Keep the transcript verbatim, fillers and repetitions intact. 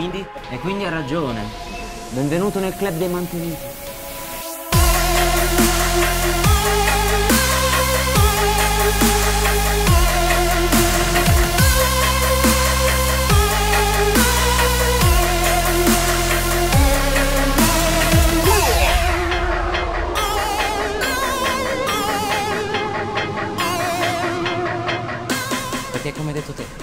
quindi? E quindi ha ragione. Benvenuto nel club dei mantenuti. Perché come hai detto te,